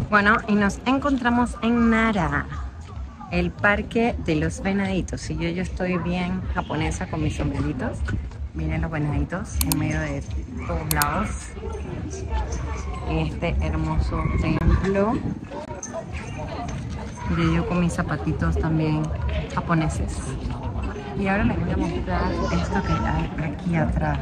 Bueno, y nos encontramos en Nara, el parque de los venaditos. Y yo estoy bien japonesa con mis sombreritos. Miren los venaditos en medio de todos lados. En este hermoso templo. Y yo con mis zapatitos también japoneses. Y ahora les voy a mostrar esto que hay aquí atrás.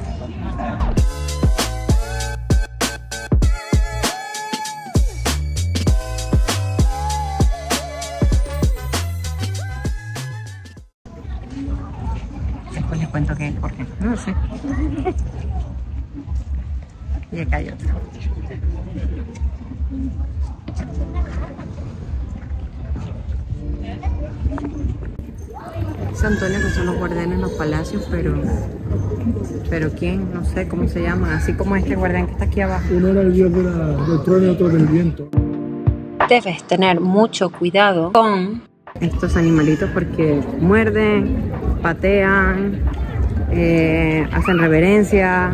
Después les cuento qué es, porque no sé. Y acá hay otro. Dice Antonio que son los guardianes en los palacios, pero ¿quién? No sé cómo se llaman, así como este guardián que está aquí abajo. Uno era el dios del trueno y otro del viento. Debes tener mucho cuidado con estos animalitos porque muerden, patean, hacen reverencia.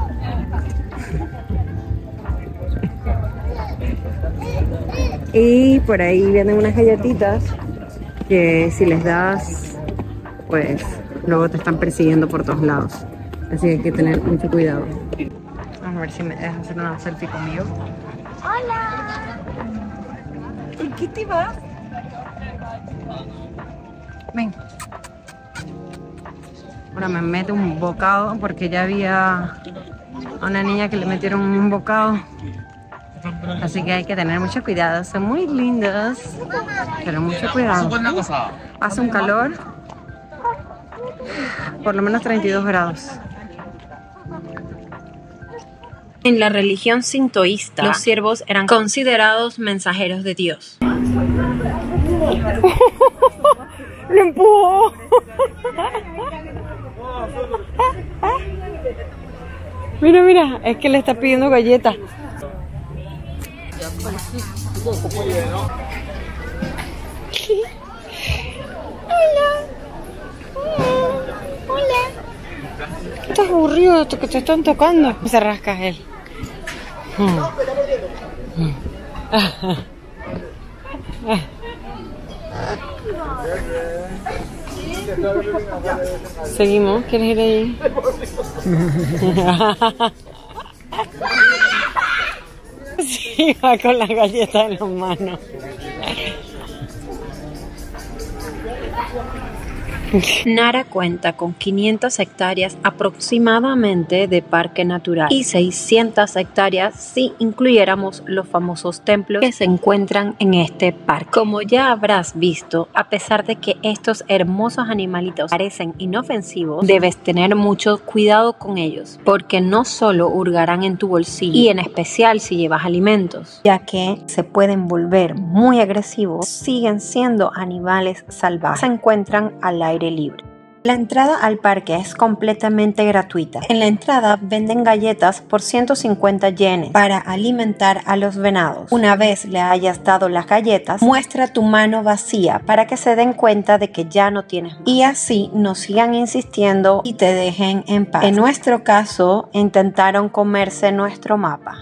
Y por ahí vienen unas galletitas que si les das, pues luego te están persiguiendo por todos lados. Así que hay que tener mucho cuidado. Vamos a ver si me dejas hacer una selfie conmigo. ¡Hola! ¿Por qué te vas? Ven. Ahora me mete un bocado porque ya había a una niña que le metieron un bocado. Así que hay que tener mucho cuidado. Son muy lindos, pero mucho cuidado. Hace un calor, por lo menos 32 grados. En la religión sintoísta, los ciervos eran considerados mensajeros de Dios. ¡Lo empujó! Mira, mira, es que le está pidiendo galletas. Hola. Estás aburrido que te están tocando. Se rasca él. Seguimos, ¿quieres ir ahí? Sí, va con la galleta en las manos. Nara cuenta con 500 hectáreas aproximadamente de parque natural y 600 hectáreas si incluyéramos los famosos templos que se encuentran en este parque. Como ya habrás visto, a pesar de que estos hermosos animalitos parecen inofensivos, debes tener mucho cuidado con ellos, porque no solo hurgarán en tu bolsillo, y en especial si llevas alimentos, ya que se pueden volver muy agresivos. Siguen siendo animales salvajes. Se encuentran al aire libre. La entrada al parque es completamente gratuita. En la entrada venden galletas por 150 yenes para alimentar a los venados. Una vez le hayas dado las galletas, muestra tu mano vacía para que se den cuenta de que ya no tienes más. Y así no sigan insistiendo y te dejen en paz. En nuestro caso, intentaron comerse nuestro mapa.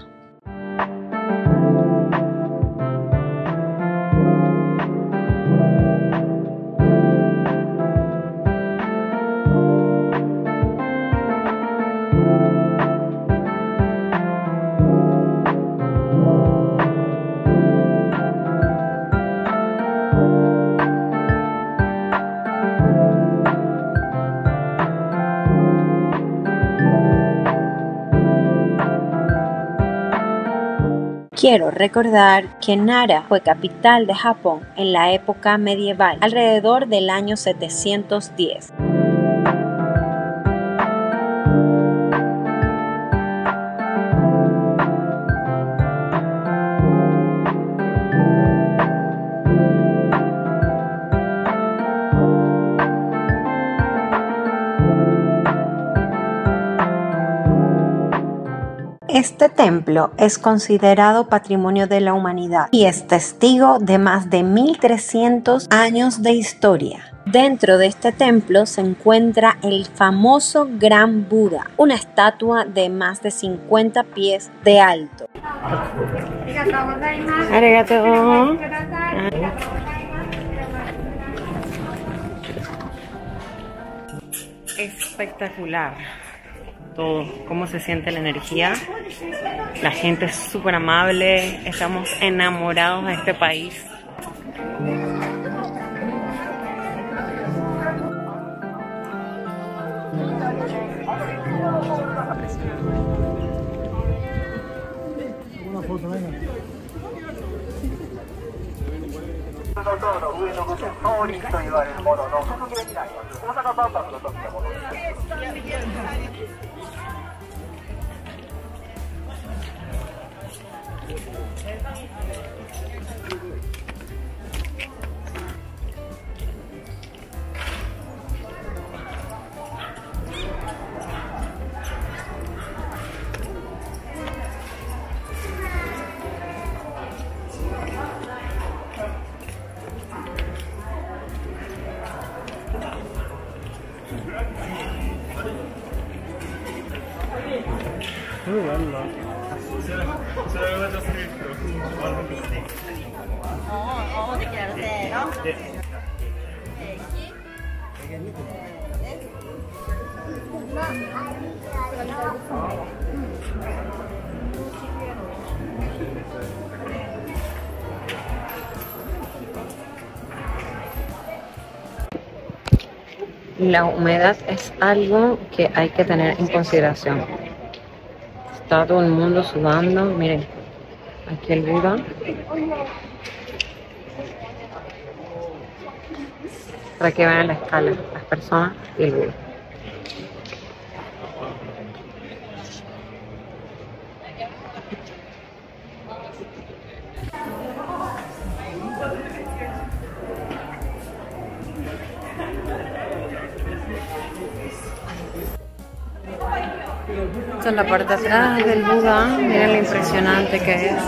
Quiero recordar que Nara fue capital de Japón en la época medieval, alrededor del año 710. Este templo es considerado Patrimonio de la Humanidad y es testigo de más de 1300 años de historia. Dentro de este templo se encuentra el famoso Gran Buda, una estatua de más de 50 pies de alto. Arigato. Espectacular todo, cómo se siente la energía. La gente es súper amable, estamos enamorados de este país. Una foto, venga. Muy bella. La humedad es algo que hay que tener en consideración. Está todo el mundo sudando. Miren, aquí el Buda. Para que vean la escala, las personas y el Buda. Esta es la parte de atrás del Buda. Miren lo impresionante que es.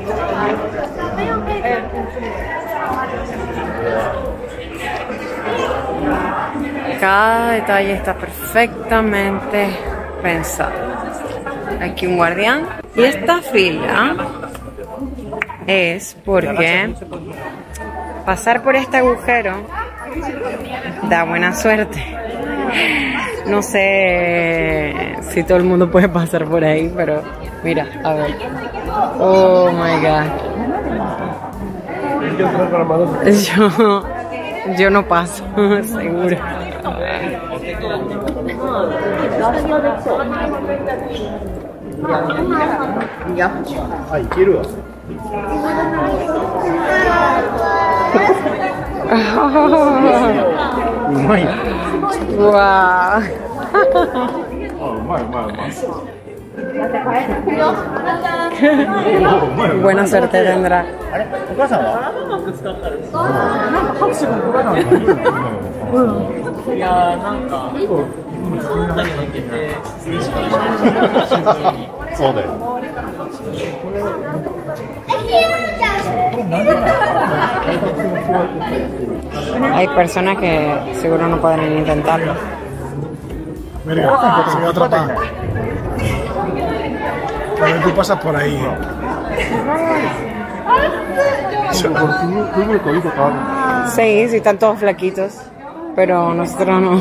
Cada detalle está perfectamente pensado. Aquí un guardián. Y esta fila es porque pasar por este agujero da buena suerte. No sé si todo el mundo puede pasar por ahí, pero mira, a ver. Oh my god. Yo no paso, seguro. Ay, quiero. Wow. Buena suerte tendrá. Hay personas que seguro no pueden intentarlo. Mira, se va a atrapar. A ver, tú pasas por ahí. Sí, sí, están todos flaquitos, pero nosotros no.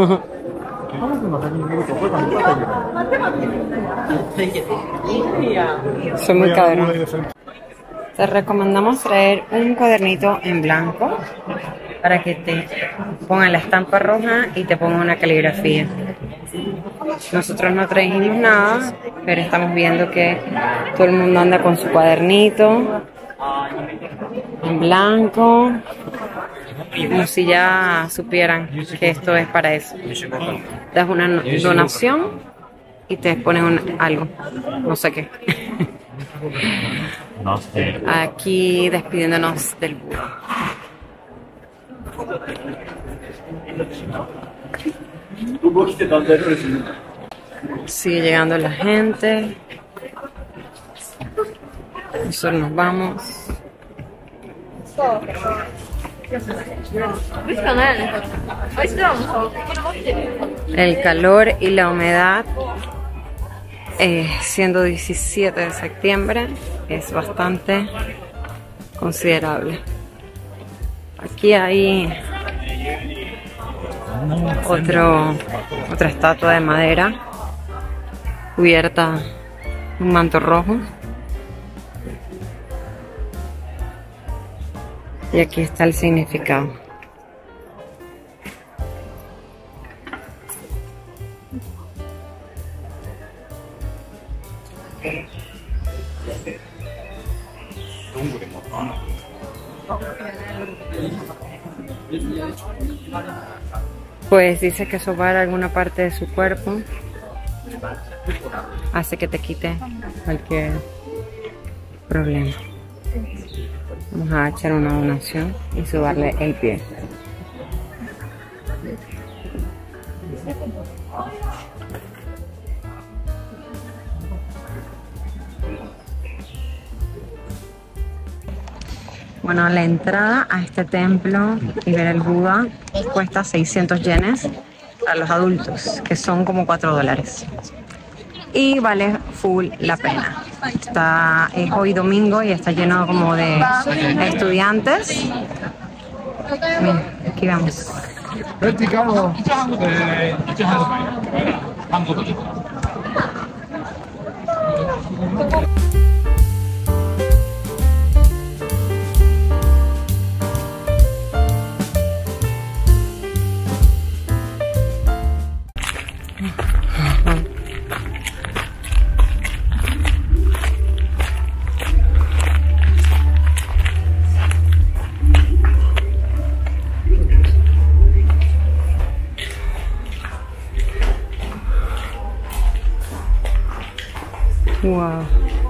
Soy muy cabrón. Te recomendamos traer un cuadernito en blanco para que te pongan la estampa roja y te pongan una caligrafía. Nosotros no trajimos nada, pero estamos viendo que todo el mundo anda con su cuadernito en blanco, como si ya supieran que esto es para eso. Das una donación y te ponen algo, no sé qué. Aquí despidiéndonos del Buda. Sigue llegando la gente. Nosotros nos vamos. El calor y la humedad, siendo 17 de septiembre, es bastante considerable. Aquí hay otra estatua de madera cubierta en un manto rojo. Y aquí está el significado. Pues dice que sobar alguna parte de su cuerpo hace que te quite cualquier problema. Vamos a echar una donación y sobarle el pie. Bueno, la entrada a este templo y ver el Buda cuesta 600 yenes para los adultos, que son como $4. Y vale full la pena. Es hoy domingo y está lleno como de estudiantes. Miren, aquí vamos. Wow.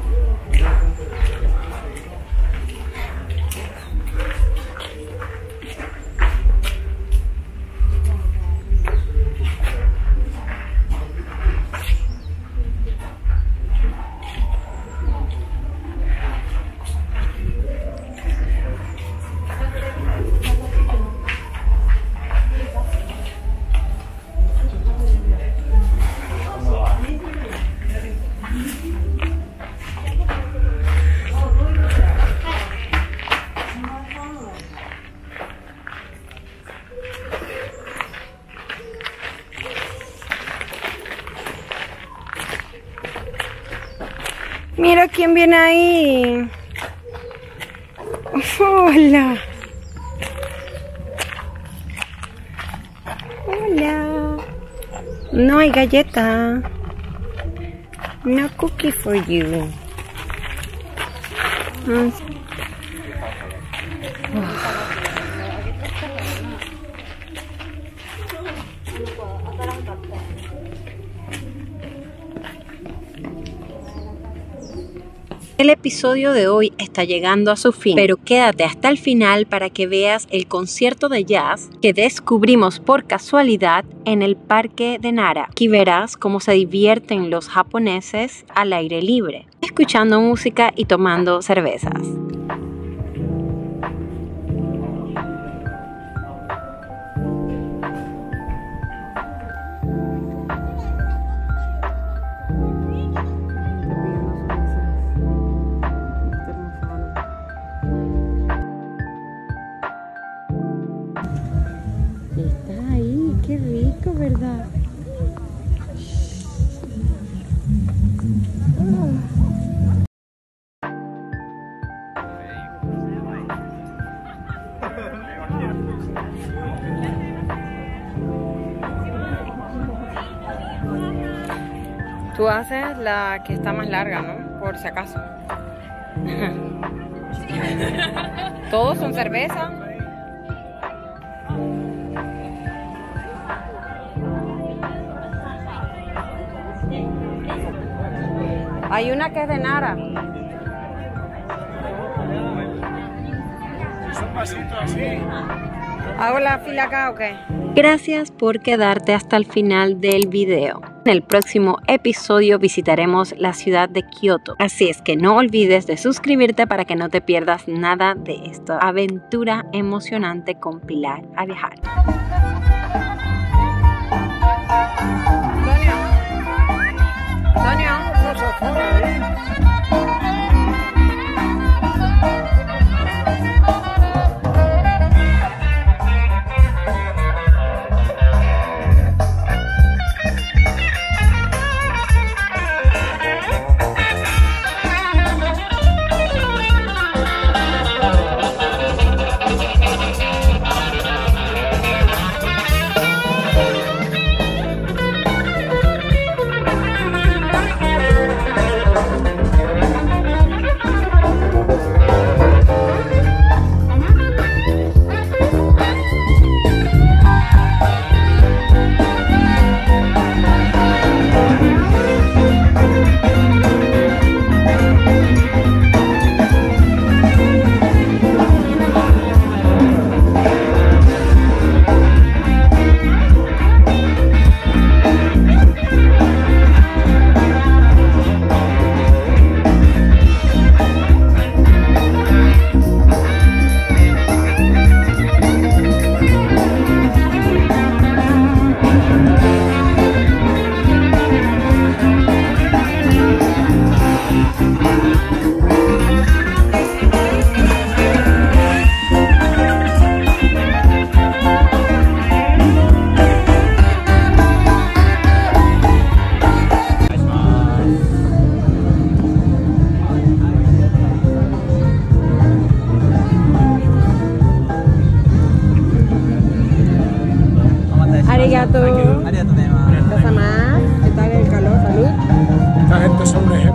Mira quién viene ahí. Hola. Hola. No hay galleta. No cookie for you. El episodio de hoy está llegando a su fin, pero quédate hasta el final para que veas el concierto de jazz que descubrimos por casualidad en el parque de Nara. Aquí verás cómo se divierten los japoneses al aire libre, escuchando música y tomando cervezas. Está ahí, qué rico, ¿verdad? Tú haces la que está más larga, ¿no? Por si acaso. Todos son cerveza. Hay una que es de Nara. ¿Hago la fila acá o qué? Gracias por quedarte hasta el final del video. En el próximo episodio visitaremos la ciudad de Kioto. Así es que no olvides de suscribirte para que no te pierdas nada de esta aventura emocionante con Pilar a viajar. Antonio. Arigatou gozaimasu. Casa más. ¿Qué tal el calor? Salud. Esta gente son un ejemplo.